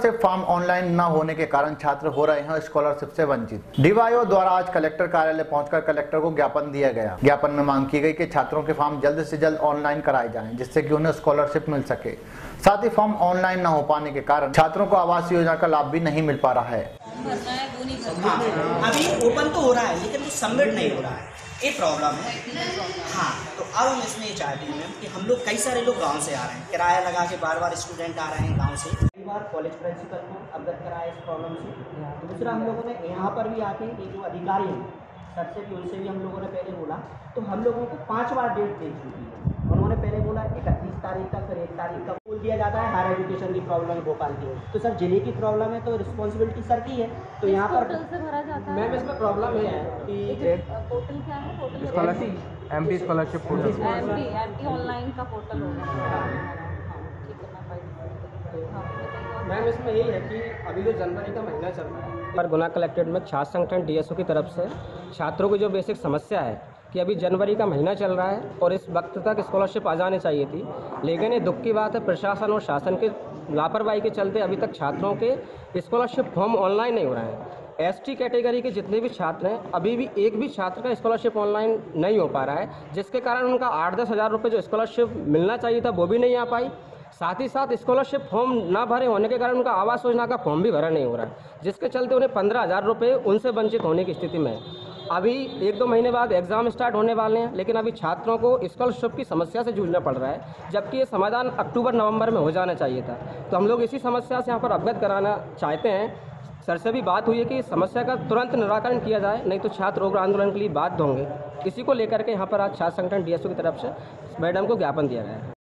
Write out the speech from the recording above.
Scholarship form online न होने के कारण छात्र हो रहे हैं स्कॉलरशिप से वंचित। डीवाईओ द्वारा आज कलेक्टर कार्यालय पहुंचकर कलेक्टर को ज्ञापन दिया गया। ज्ञापन में मांग की गई कि छात्रों के फॉर्म जल्द से जल्द ऑनलाइन कराए जाएं, जिससे कि उन्हें स्कॉलरशिप मिल सके। साथ ही फॉर्म ऑनलाइन न हो पाने के कारण छात्रों को आवास योजना का लाभ भी नहीं मिल पा रहा है। अभी ओपन तो हो रहा है लेकिन वो सबमिट नहीं हो रहा है, ये प्रॉब्लम है। हाँ, तो अब हम इसमें ये चाहते हैं कि हम लोग कई सारे लोग गांव से आ रहे हैं, किराया लगा के बार बार स्टूडेंट आ रहे हैं गांव से। कई बार कॉलेज प्रिंसिपल को अवगत कराया इस प्रॉब्लम से। दूसरा, हम लोगों ने यहाँ पर भी आके ये जो अधिकारी हैं सर से भी, उनसे भी हम लोगों ने पहले बोला, तो हम लोगों को 5 बार डेट दे चुकी है। उन्होंने पहले बोला 31 तारीख तक, फिर 1 तारीख तक बोल दिया जाता है हायर एजुकेशन की प्रॉब्लम भोपाल की। तो सर जिले की प्रॉब्लम है तो रिस्पॉन्सिबिलिटी सर की है, तो यहाँ पर से भरा जाता है। मैम इसमें प्रॉब्लम ये है कि पोर्टल क्या है? Portal scholarship MP scholarship portal, MP online का पोर्टल होगा। ठीक है मैम, इसमें यही है कि अभी जो जनवरी का महीना चल रहा है पर गुना कलेक्ट्रेट में छात्र संगठन डीएसओ की तरफ से छात्रों की जो बेसिक समस्या है कि अभी जनवरी का महीना चल रहा है और इस वक्त तक स्कॉलरशिप आ जानी चाहिए थी, लेकिन ये दुख की बात है प्रशासन और शासन के लापरवाही के चलते अभी तक छात्रों के स्कॉलरशिप फॉर्म ऑनलाइन नहीं हो रहे हैं। एसटी कैटेगरी के जितने भी छात्र हैं, अभी भी एक भी छात्र का स्कॉलरशिप ऑनलाइन नहीं हो पा रहा है, जिसके कारण उनका 8-10 हज़ार रुपये जो स्कॉलरशिप मिलना चाहिए था वो भी नहीं आ पाई। साथ ही साथ स्कॉलरशिप फॉर्म ना भरे होने के कारण उनका आवास योजना का फॉर्म भी भरा नहीं हो रहा है, जिसके चलते उन्हें 15 हज़ार रुपये उनसे वंचित होने की स्थिति में है। अभी 1-2 महीने बाद एग्ज़ाम स्टार्ट होने वाले हैं, लेकिन अभी छात्रों को स्कॉलरशिप की समस्या से जूझना पड़ रहा है, जबकि ये समाधान अक्टूबर-नवंबर में हो जाना चाहिए था। तो हम लोग इसी समस्या से यहाँ पर अवगत कराना चाहते हैं। सर से भी बात हुई है कि इस समस्या का तुरंत निराकरण किया जाए, नहीं तो छात्र उग्र आंदोलन के लिए बाध्य होंगे। इसी को लेकर के यहाँ पर आज छात्र संगठन डीएसओ की तरफ से मैडम को ज्ञापन दिया गया है।